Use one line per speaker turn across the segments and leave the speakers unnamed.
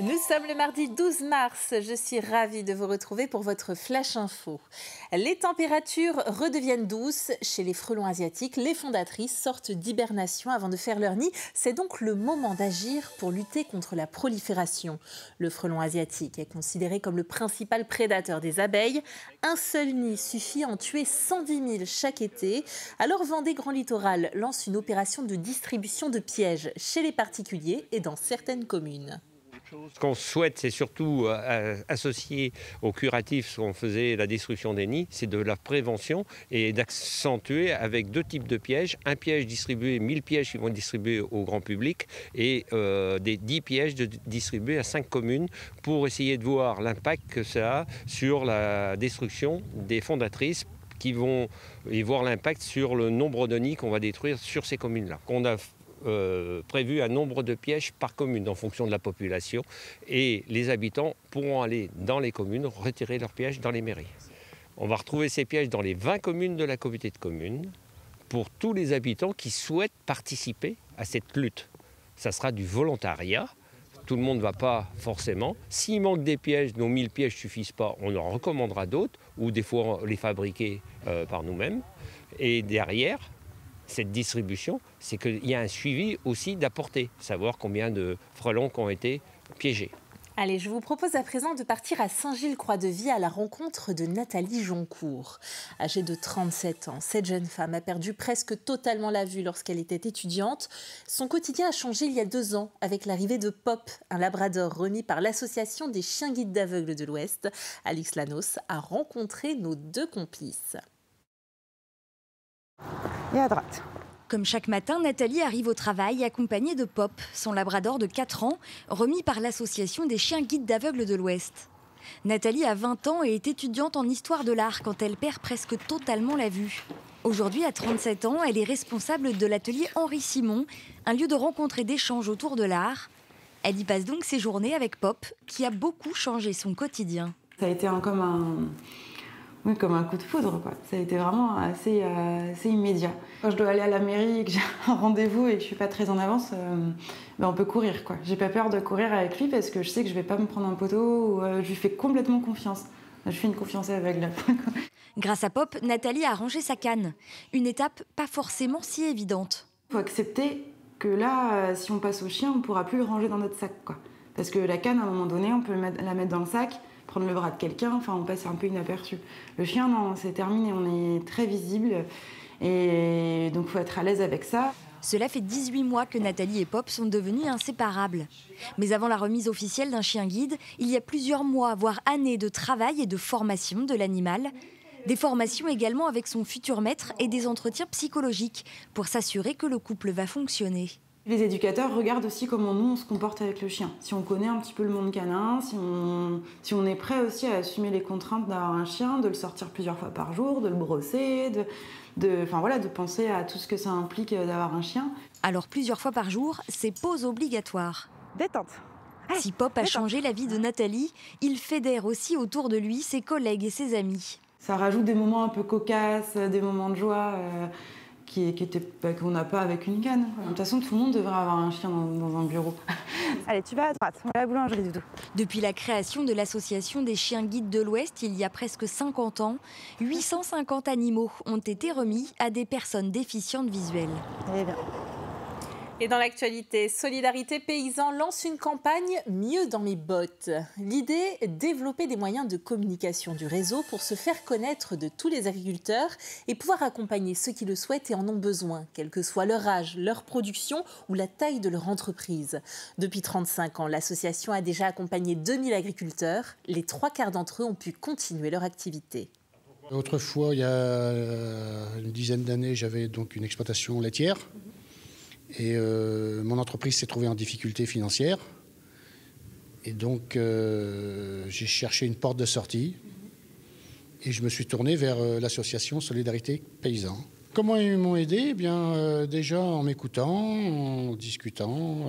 Nous sommes le mardi 12 mars. Je suis ravie de vous retrouver pour votre Flash Info. Les températures redeviennent douces. Chez les frelons asiatiques, les fondatrices sortent d'hibernation avant de faire leur nid. C'est donc le moment d'agir pour lutter contre la prolifération. Le frelon asiatique est considéré comme le principal prédateur des abeilles. Un seul nid suffit à en tuer 110 000 chaque été. Alors Vendée Grand Littoral lance une opération de distribution de pièges chez les particuliers et dans certaines communes.
Ce qu'on souhaite, c'est surtout associer au curatif ce qu'on faisait, la destruction des nids, c'est de la prévention et d'accentuer avec deux types de pièges. Un piège distribué, 1000 pièges qui vont être distribués au grand public et des 10 pièges distribués à 5 communes pour essayer de voir l'impact que ça a sur la destruction des fondatrices qui vont y voir l'impact sur le nombre de nids qu'on va détruire sur ces communes-là. On a prévu un nombre de pièges par commune en fonction de la population et les habitants pourront aller dans les communes retirer leurs pièges dans les mairies. On va retrouver ces pièges dans les 20 communes de la communauté de communes pour tous les habitants qui souhaitent participer à cette lutte. Ça sera du volontariat, tout le monde ne va pas forcément. S'il manque des pièges, nos 1000 pièges ne suffisent pas, on en recommandera d'autres ou des fois les fabriquer par nous-mêmes. Et derrière, cette distribution, c'est qu'il y a un suivi aussi d'apporter, savoir combien de frelons qui ont été piégés.
Allez, je vous propose à présent de partir à Saint-Gilles-Croix-de-Vie à la rencontre de Nathalie Joncourt. Âgée de 37 ans, cette jeune femme a perdu presque totalement la vue lorsqu'elle était étudiante. Son quotidien a changé il y a 2 ans avec l'arrivée de Pop, un labrador remis par l'association des chiens guides d'aveugles de l'Ouest. Alix Lanos a rencontré nos 2 complices.
Et à droite.
Comme chaque matin, Nathalie arrive au travail accompagnée de Pop, son labrador de 4 ans, remis par l'association des chiens guides d'aveugles de l'Ouest. Nathalie a 20 ans et est étudiante en histoire de l'art quand elle perd presque totalement la vue. Aujourd'hui, à 37 ans, elle est responsable de l'atelier Henri Simon, un lieu de rencontre et d'échange autour de l'art. Elle y passe donc ses journées avec Pop, qui a beaucoup changé son quotidien.
Ça a été comme un coup de foudre, quoi. Ça a été vraiment assez immédiat. Quand je dois aller à la mairie et que j'ai un rendez-vous et que je suis pas très en avance, on peut courir, quoi. J'ai pas peur de courir avec lui parce que je sais que je vais pas me prendre un poteau ou je lui fais complètement confiance. Je fais une confiance aveugle.
Grâce à Pop, Nathalie a rangé sa canne. Une étape pas forcément si évidente.
Il faut accepter que là, si on passe au chien, on pourra plus le ranger dans notre sac, quoi. Parce que la canne, à un moment donné, on peut la mettre dans le sac, prendre le bras de quelqu'un, enfin on passe un peu inaperçu. Le chien, non, c'est terminé, on est très visible et donc il faut être à l'aise avec ça.
Cela fait 18 mois que Nathalie et Pop sont devenus inséparables. Mais avant la remise officielle d'un chien guide, il y a plusieurs mois, voire années de travail et de formation de l'animal. Des formations également avec son futur maître et des entretiens psychologiques pour s'assurer que le couple va fonctionner.
Les éducateurs regardent aussi comment nous on se comporte avec le chien. Si on connaît un petit peu le monde canin, si on est prêt aussi à assumer les contraintes d'avoir un chien, de le sortir plusieurs fois par jour, de le brosser, de penser à tout ce que ça implique d'avoir un chien.
Alors plusieurs fois par jour, c'est pause obligatoire.
Détente. Allez,
si Pop a changé la vie de Nathalie, il fédère aussi autour de lui ses collègues et ses amis.
Ça rajoute des moments un peu cocasses, des moments de joie qu'on n'a pas avec une canne. De toute façon, tout le monde devrait avoir un chien dans un bureau. Allez, tu vas à droite, on va à la boulangerie, Doudou.
Depuis la création de l'association des chiens guides de l'Ouest, il y a presque 50 ans, 850 animaux ont été remis à des personnes déficientes visuelles.
Eh bien.
Et dans l'actualité, Solidarité Paysans lance une campagne « Mieux dans mes bottes ». L'idée, développer des moyens de communication du réseau pour se faire connaître de tous les agriculteurs et pouvoir accompagner ceux qui le souhaitent et en ont besoin, quel que soit leur âge, leur production ou la taille de leur entreprise. Depuis 35 ans, l'association a déjà accompagné 2000 agriculteurs. Les 3/4 d'entre eux ont pu continuer leur activité.
Autrefois, il y a une dizaine d'années, j'avais donc une exploitation laitière. Et mon entreprise s'est trouvée en difficulté financière. Et donc, j'ai cherché une porte de sortie. Et je me suis tourné vers l'association Solidarité Paysans. Comment ils m'ont aidé ? Eh bien, déjà en m'écoutant, en discutant.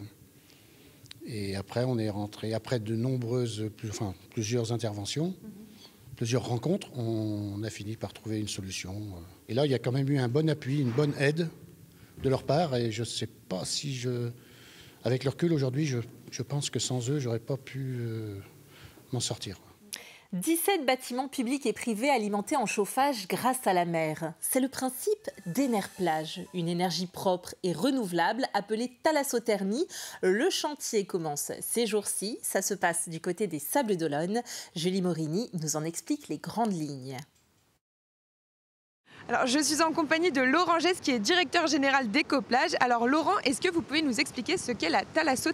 Et après, on est rentré. Après de plusieurs interventions, plusieurs rencontres, on a fini par trouver une solution. Et là, il y a quand même eu un bon appui, une bonne aide de leur part, et je ne sais pas si avec le recul aujourd'hui, je je pense que sans eux, j'aurais pas pu m'en sortir.
17 bâtiments publics et privés alimentés en chauffage grâce à la mer. C'est le principe d'Enerplage, une énergie propre et renouvelable appelée thalassothermie. Le chantier commence ces jours-ci. Ça se passe du côté des Sables d'Olonne. Julie Morini nous en explique les grandes lignes.
Alors, je suis en compagnie de Laurent Gesse, qui est directeur général d'Ecoplage. Alors Laurent, est-ce que vous pouvez nous expliquer ce qu'est la thalassothermie ?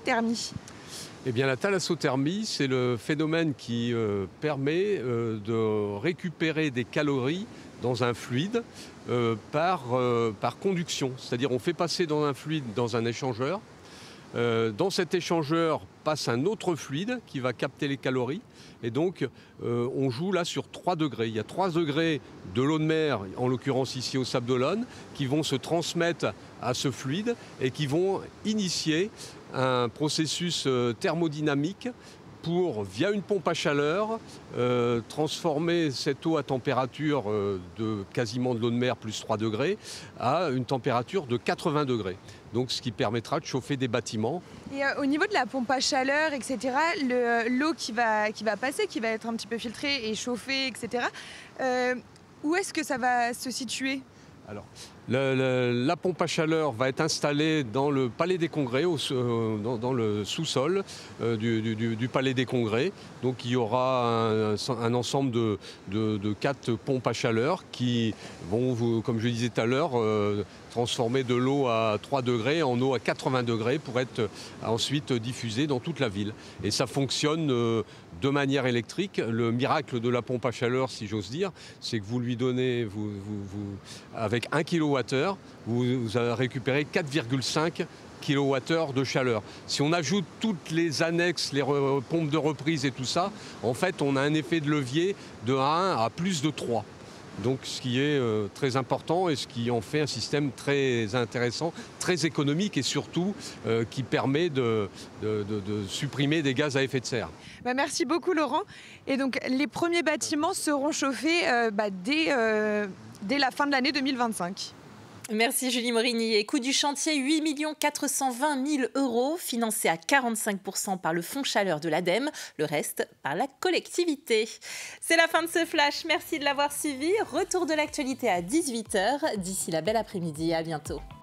Eh bien, la thalassothermie, c'est le phénomène qui permet de récupérer des calories dans un fluide par conduction. C'est-à-dire on fait passer dans un fluide dans un échangeur. Dans cet échangeur passe un autre fluide qui va capter les calories. Et donc, on joue là sur 3 degrés. Il y a 3 degrés de l'eau de mer, en l'occurrence ici au Sables d'Olonne, qui vont se transmettre à ce fluide et qui vont initier un processus thermodynamique pour, via une pompe à chaleur, transformer cette eau à température de quasiment de l'eau de mer plus 3 degrés à une température de 80 degrés. Donc ce qui permettra de chauffer des bâtiments.
Et au niveau de la pompe à chaleur, etc., l'eau qui va passer, qui va être un petit peu filtrée et chauffée, etc., où est-ce que ça va se situer ?
Alors, la pompe à chaleur va être installée dans le Palais des Congrès, dans le sous-sol du Palais des Congrès. Donc il y aura un ensemble de 4 pompes à chaleur qui vont, comme je disais tout à l'heure, transformer de l'eau à 3 degrés en eau à 80 degrés pour être ensuite diffusée dans toute la ville. Et ça fonctionne de manière électrique. Le miracle de la pompe à chaleur, si j'ose dire, c'est que vous lui donnez, avec 1 kWh, vous avez récupéré 4,5 kWh de chaleur. Si on ajoute toutes les annexes, les pompes de reprise et tout ça, en fait, on a un effet de levier de 1 à plus de 3. Donc ce qui est très important et ce qui en fait un système très intéressant, très économique et surtout qui permet de supprimer des gaz à effet de serre.
Merci beaucoup Laurent. Et donc les premiers bâtiments seront chauffés dès la fin de l'année 2025.
Merci Julie Morini. Et coût du chantier, 8 420 000 €, financé à 45% par le fonds chaleur de l'ADEME, le reste par la collectivité. C'est la fin de ce flash, merci de l'avoir suivi. Retour de l'actualité à 18 h. D'ici la belle après-midi, à bientôt.